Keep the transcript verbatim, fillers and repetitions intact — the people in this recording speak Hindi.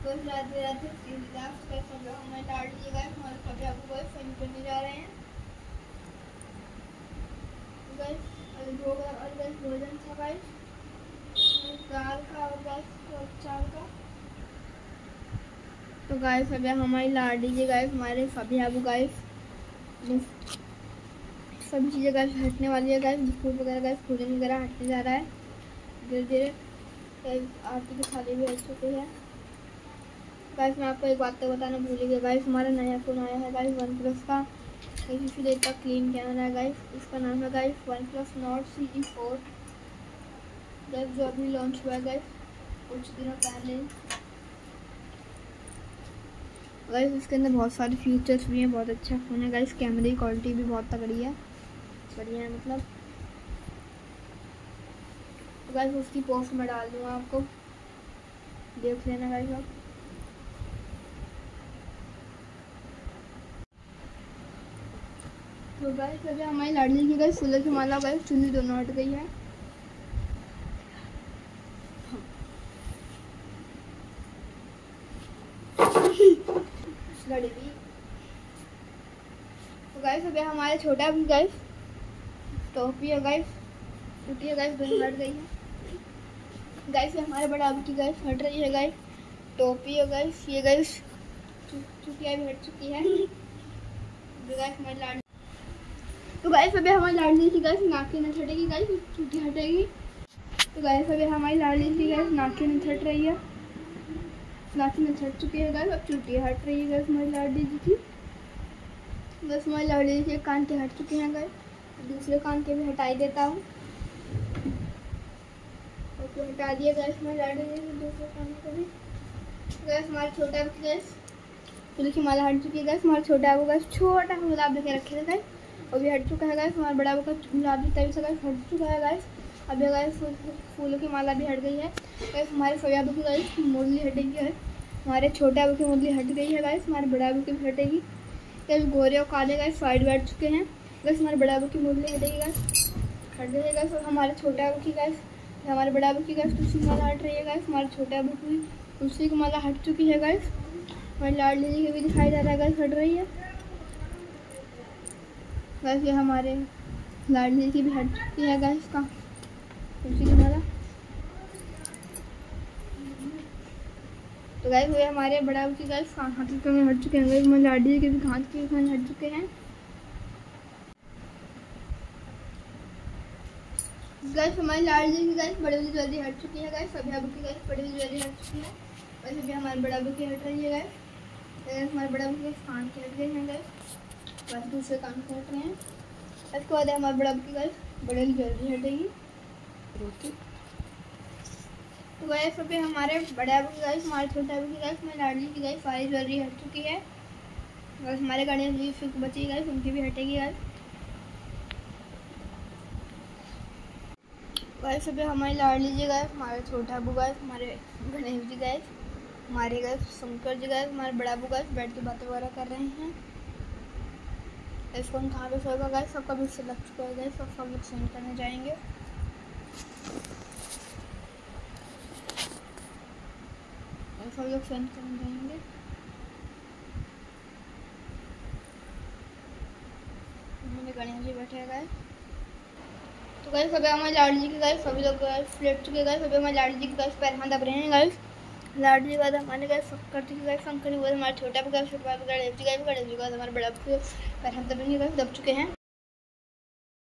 बस राधे राधे सीताराम का सब लोग हमें डाल दीजिएगा। हमारे सभी आपको बस सेंड करने जा रहे हैं गाइस। और भोजन और गाइस भोजन था गाइस दाल का और गाइस चावल का। तो गाइस अभी हमारी लाड दीजिए गाइस। हमारे सभी आपको गाइस सभी चीज़ें गाइस हटने वाली है गाइस। बिस्कुट वगैरह गाइस भोजन वगैरह हटने जा रहा है धीरे धीरे। आरती की थाली भी हट चुकी है गाइस। मैं आपको एक बात तो बताना भूल गया गाइस, हमारा नया फ़ोन आया है गाइस वन प्लस का। इसी देर तक क्लीन कैमरा है गाइस। इसका नाम है guys one plus Nord C E four guys, जो अभी लॉन्च हुआ है गाइस कुछ दिनों पहले गाइस। इसके अंदर बहुत सारे फीचर्स भी हैं, बहुत अच्छा फ़ोन है गाइस। कैमरे की क्वालिटी भी बहुत तगड़ी है, बढ़िया है मतलब। तो गाइस उसकी पोस्ट में डाल दूँगा, आपको देख लेना गाइस आप। तो गाइस अभी हमारी लाडली की गाइस फूलों की माला गाइस चुन्नी दोनों हट गई है। लड़की तो गाइस अभी हमारे छोटा भी गाइस टोपी है गाइस टूटी है गाइस दोनों हट गई है गाइस। ये हमारे बड़ा अभी की गाइस हट रही है गाइस टोपी है गाइस। ये गाइस चुटिया भी हट चुकी है तो गाइस हमारी लाड तो गाइस अभी हमारी लाडली की गाइस नाक की नथ हटेगी गाइस, चुटी हटेगी। तो गाइस अभी हमारी लाडली की गाइस नाक की नथ हट रही है, नाक की नथ हट चुकी है गाइस। अब चुटी हट रही है गाइस हमारी लाडली जी की। बस हमारी लाडली के कान के हट चुके हैं गाइस, दूसरे कान के भी हटाई देता हूँ। तो हटा दिया गाइस हमारी लाडली के दूसरे कान को भी। गाइस हमारे छोटा गाइस फूल की माला हट चुकी है गाइस। हमारा छोटा वो गाइस छोटा गुलाब लेके रखे थे गाइस, अभी हट चुका है गाइस। हमारा बड़ा का गुलाबी तभी से गाइस हट चुका है गाइस। अभी गाइस फूलों की माला भी हट गई है गाइस। हमारे छोटे आबू की गाइस मुरली हटेगी गाइस। हमारे छोटे आबू की मुरली हट गई है गाइस, हमारे बड़ा आबू की भी हटेगी गाइस। गोरे और काले गाइस साइड बैठ चुके हैं गाइस। हमारे बड़ा आबू की मुरली हटेगी गाइस, हट गई है गाइस। और हमारे छोटे आबू की गाइस हमारे बड़ा आबू की गाइस तुलसी की माला हट रही है गाइस। हमारे छोटे आबू की तुलसी की माला हट चुकी है गाइस। हमारी लाडली जी की भी दिखाई दे रहा है गाइस हट रही है गाइस। ये हमारे लाडली की भी हट चुकी है गाइस का तुलसी की माला। तो गाइस ये हमारे बड़ा की गाइस हाथ के में हट चुके हैं गाइस। हमारे लाडली के भी हाथ के में हट चुके हैं गाइस। हमारी लाडली की गाइस बड़ी वाली ज्वेलरी हट चुकी है गाइस। अभी अबू की गाइस बड़ी वाली ज्वेलरी हट चुकी है वैसे भी हमारे बड़ा अबू की हट रही है गाइस। हमारे बड़ा अबू के कान के हट गए हैं गाइस, बस दूसरे कान के हट रहे हैं। इसके बाद हमारे बड़ा की गाइस बड़ी वाली ज्वेलरी हटेगी। तो गाइस अभी हमारे बड़े आबू की गाइस हमारे छोटे आबू की गाइस हमारे लाडली की गाइस सारी ज्वेलरी हट चुकी है। बस हमारे गणेश जी फिर बची गाइस, उनकी भी हटेगी गाइस। गाइस अभी हमारी लाडली जी गाइस हमारे छोटा आबू गाइस हमारे गणेश जी गाइस हमारे गाइस शंकर जी गाइस हमारे बड़ा आबू गाइस बैठ के बातें वगैरह कर रहे हैं। इस फोन कहाँ पे सोएगा गाइस, सबका भी लग चुका है गाइस। सब सब लोग सेंड करने जाएंगे। सब लोग सेंड करने जाएंगे। गणेश जी बैठे हैं गाइस। तो गाइस अभी हमारे लाडली जी की गाइस सभी लोग गाइस लेट चुके गाइस। अभी हमारे लाडली जी की गाइस पैर हाथ दब रहे हैं गाइस। लाडली जी बाद हमारे गाइस शंकर जी की गाइस शंकर जी बाद हमारे छोटा भी गाइस छोटा भी गणेश जी गाइस गणेश जी गाइस हमारे बड़ा भी पैर हाथ दब रहे हैं गाइस, दब चुके हैं।